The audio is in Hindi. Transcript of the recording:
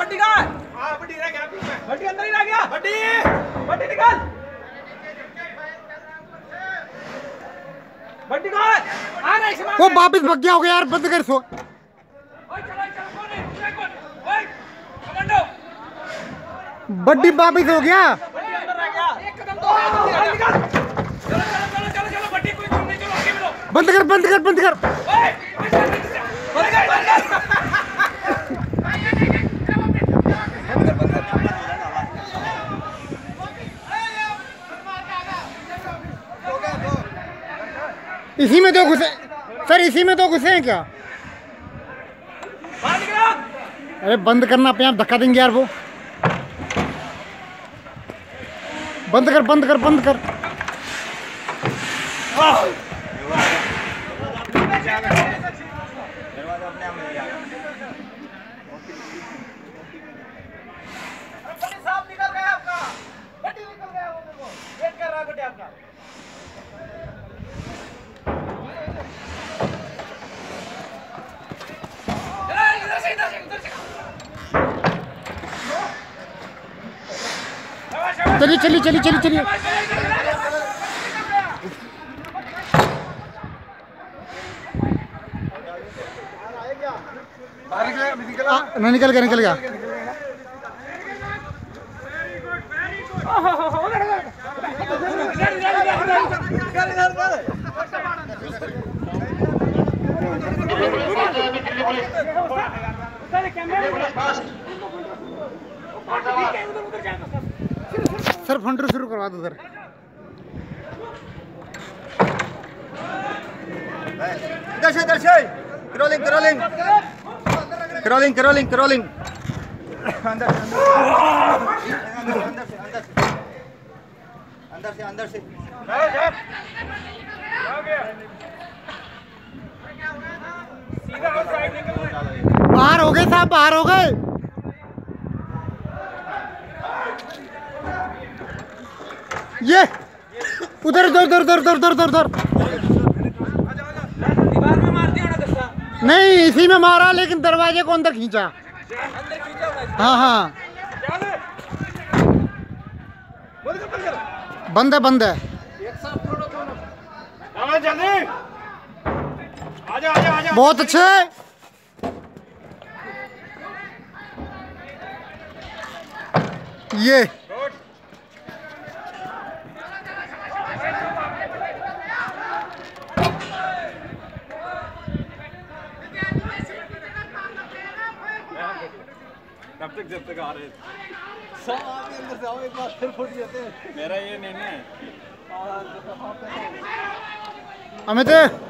बड्डी कहाँ है? हाँ बड्डी रह गया पीछे। बड्डी अंदर ही रह गया। बड्डी बड्डी निकाल। बड्डी कहाँ है? आ रहा है इसे मार। वो वापिस भग गया होगा यार, बंद कर सो। ओए चलो कौन है? दूसरा कौन? ओए कमांडो। बड्डी वापिस हो गया। बड्डी अंदर रह गया। एक कदम तो निकाल। चलो चलो चलो चलो चलो बड्डी कोई तुम नहीं, चलो आगे मिलो। बंद कर बंद कर बंद कर। ओए बंद कर बंद कर। इसी में तो घुसे सर, इसी में तो घुसे हैं क्या? अरे बंद करना, अपने आप धक्का देंगे यार वो। बंद कर बंद कर बंद कर। साहब निकल गया आपका, बड्डी निकल गया वो, मेरे को वेट कर रहा है बड्डी आपका। चलिए चलिए चलिए चलिए चलिए। नहीं निकल गया निकल गया। सर फ्रंट शुरू करवा दो सर। इधर से crawling crawling crawling crawling crawling अंदर से अंदर से बाहर हो गए साहब, बाहर हो गए। ये उधर उधर उधर उधर उधर उधर उधर। दीवार में मार दिया ना दस्ता। नहीं इसी में मारा, लेकिन दरवाजे को अंदर खींचा। अंदर खींचा होगा। हाँ हाँ बंद है बंद है। एक साथ छोड़ो दोनों। जल्दी आजा आजा आजा। बहुत अच्छे। ये तब तक जब तक आ रहे सब अंदर से आओ, एक बार फिर फुट जाते हैं। मेरा ये नहीं है अमित